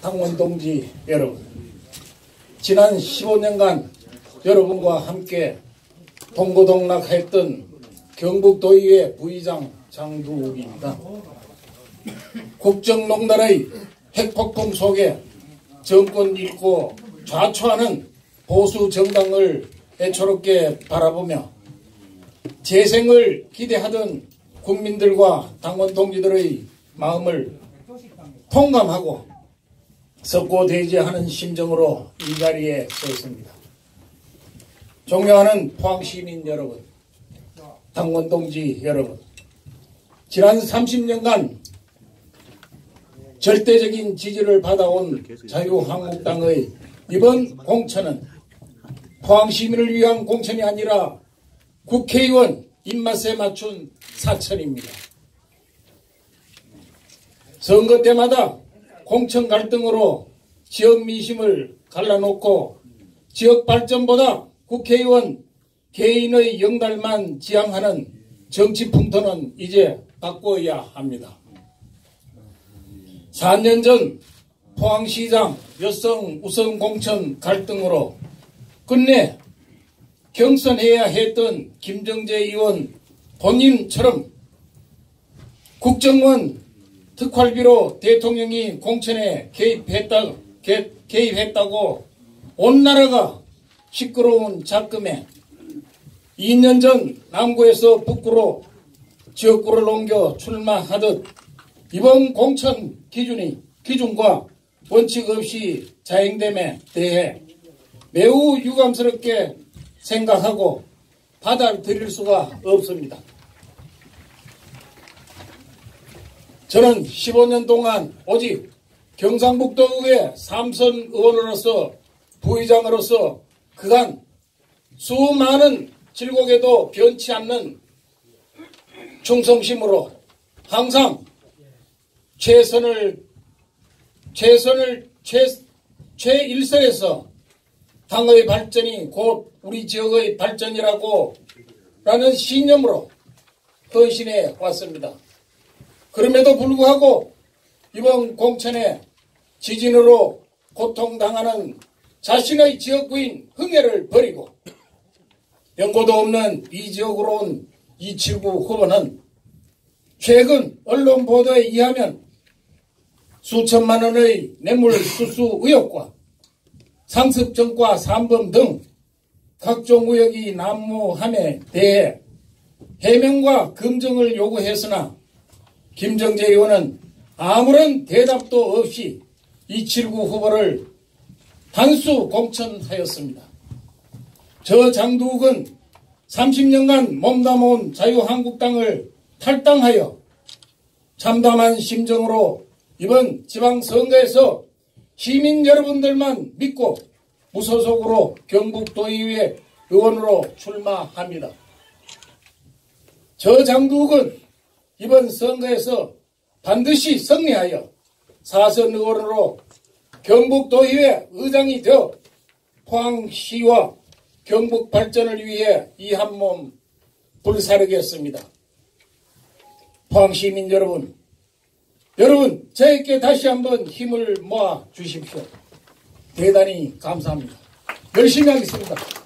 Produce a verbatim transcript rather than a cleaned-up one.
당원 동지 여러분, 지난 십오 년간 여러분과 함께 동고동락했던 경북도의회 부의장 장두욱입니다. 국정농단의 핵폭풍 속에 정권 잃고 좌초하는 보수 정당을 애초롭게 바라보며 재생을 기대하던 국민들과 당원 동지들의 마음을 통감하고 석고대죄하는 심정으로 이 자리에 서 있습니다. 존경하는 포항시민 여러분, 당원 동지 여러분, 지난 삼십 년간 절대적인 지지를 받아온 자유한국당의 이번 공천은 포항시민을 위한 공천이 아니라 국회의원 입맛에 맞춘 사천입니다. 선거 때마다 공천 갈등으로 지역 민심을 갈라놓고 지역 발전보다 국회의원 개인의 영달만 지향하는 정치 풍토는 이제 바꿔야 합니다. 사 년 전 포항시장 여성 우선 공천 갈등으로 끝내 경선해야 했던 김정재 의원 본인처럼 국정원 특활비로 대통령이 공천에 개입했다, 개, 개입했다고 온 나라가 시끄러운 작금에 이 년 전 남구에서 북구로 지역구를 옮겨 출마하듯 이번 공천 기준이, 기준과 원칙 없이 자행됨에 대해 매우 유감스럽게 생각하고 받아들일 수가 없습니다. 저는 십오 년 동안 오직 경상북도의회 삼선 의원으로서 부의장으로서 그간 수많은 질곡에도 변치 않는 충성심으로 항상 최선을 최선을 최, 최일선에서 당의 발전이 곧 우리 지역의 발전이라고 라는 신념으로 헌신해 왔습니다. 그럼에도 불구하고 이번 공천에 지진으로 고통당하는 자신의 지역구인 흥해를 버리고 연고도 없는 이 지역으로 온 이칠구 후보는 최근 언론 보도에 의하면 수천만 원의 뇌물 수수 의혹과 상습정과 산범 등 각종 의혹이 난무함에 대해 해명과 검증을 요구했으나 김정재 의원은 아무런 대답도 없이 이칠구 후보를 단수 공천하였습니다. 저 장두욱은 삼십 년간 몸담아온 자유한국당을 탈당하여 참담한 심정으로 이번 지방선거에서 시민 여러분들만 믿고 무소속으로 경북도의회 의원으로 출마합니다. 저 장두욱은 이번 선거에서 반드시 승리하여 사선 의원으로 경북도의회 의장이 되어 포항시와 경북 발전을 위해 이 한 몸 불사르겠습니다. 포항시민 여러분, 여러분 저에게 다시 한번 힘을 모아 주십시오. 대단히 감사합니다. 열심히 하겠습니다.